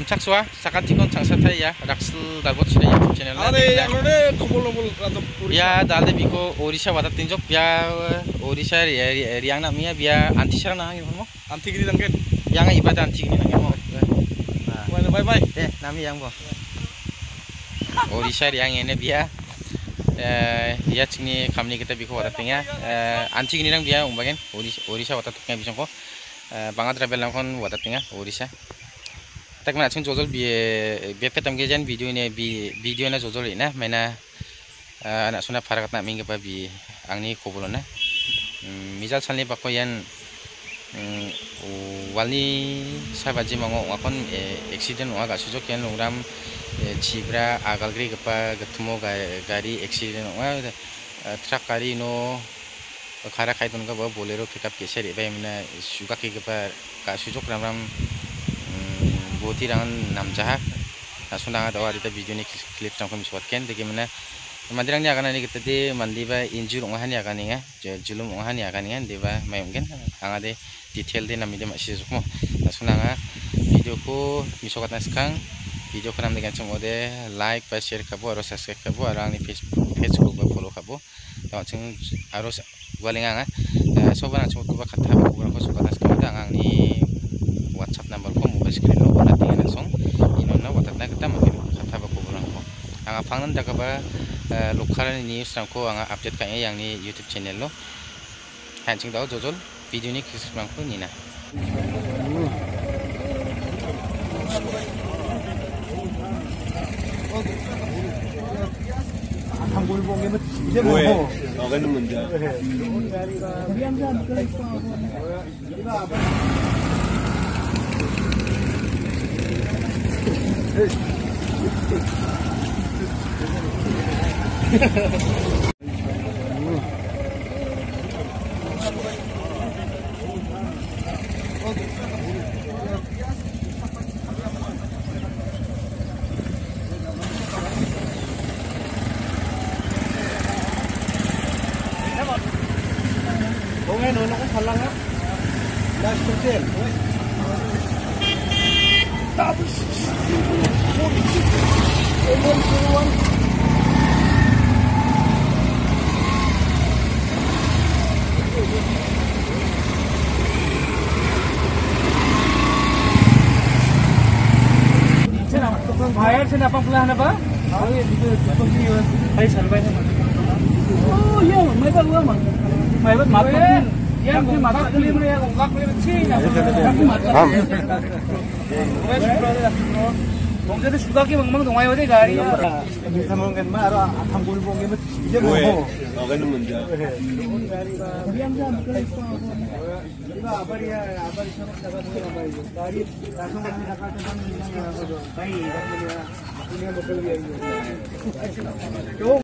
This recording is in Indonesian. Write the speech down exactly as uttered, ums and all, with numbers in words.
Chakswa, Sakatikon Changsatay ya, Raksel Dagot Chile YouTube channel. Ade yang mana kubul-kubul atau ya dalde biko Odisha watat tinjok ya Odisha riang nak mia biya anti sarang nang gitu mo. anti gini nangken. Yang ibadah anti gini nang mo. Nah, bye bye. Eh, nami yang bo. Odisha riang ini biya eh ya cini kamni kita biko watat tinga anti gini nang biya umbagen Odisha Odisha watat tinga bisong ko. Bangat travel nang kon watat tinga Odisha. Tak mana cing jojol biye biye petam gejan video ini video na jojol ini, mana anak suna farak nak minggu babi angni kobolona misal salni bako yan wali sahabaji mango wakon accident waga sujok yan uram cibra agal gri kepa ketemu gari accident waga truck gari no kara kaitun ka bolero pickup geser iba mana suka ke kepa ka sujok ram ram boti rangan namcah suna ada awal itu video ni klip tangkap miswatkan jadi mana mandirang ni akan ni kita di mandi ba injur ongahan ni akan ni ya julum ongahan ni akan ni kan deba may mungkin ang ada detail di namanya masih sukmo suna nga video ko miswat naskang video ko nam dengan cuma de like ba share kabo harus subscribe kabo arang ni Facebook page ko ba follow kabo tawang cing harus gualinga nga sobat cuma ko ba kata ko ba ko suka naskang ang ni WhatsApp number ko mobile screen lo wala tingin langsung inona watat na kita mungkin kata ba ko burang ko ang apangan daga ba lokal news nang ko ang update kanya yang ni YouTube channel lo hancing daw jojol video ni kisah nang ko nina Ang bulbong ini dia mau. Oke nemen dia. Bongay no no ko salang ha. Last question. Tapos. Emon kuwan. Bayar sini apa pelah na ba? Oh iya itu itu. Hai salbay na. Oh iya, may ba gua mang? May ba mat? Yang di mata kali mana yang ungkap ini sih? Bong jadi suka ki bang bang dong ayo deh gari ya. Bisa mungkin mah ada akan bulbong ini dia mau. Oke nemen dia. Diam diam kelihatan. Iba apa dia apa dia sama sama dengan apa itu. Gari langsung masih dekat dengan ini yang apa tu. Baik, dan dia ini yang bekerja ini.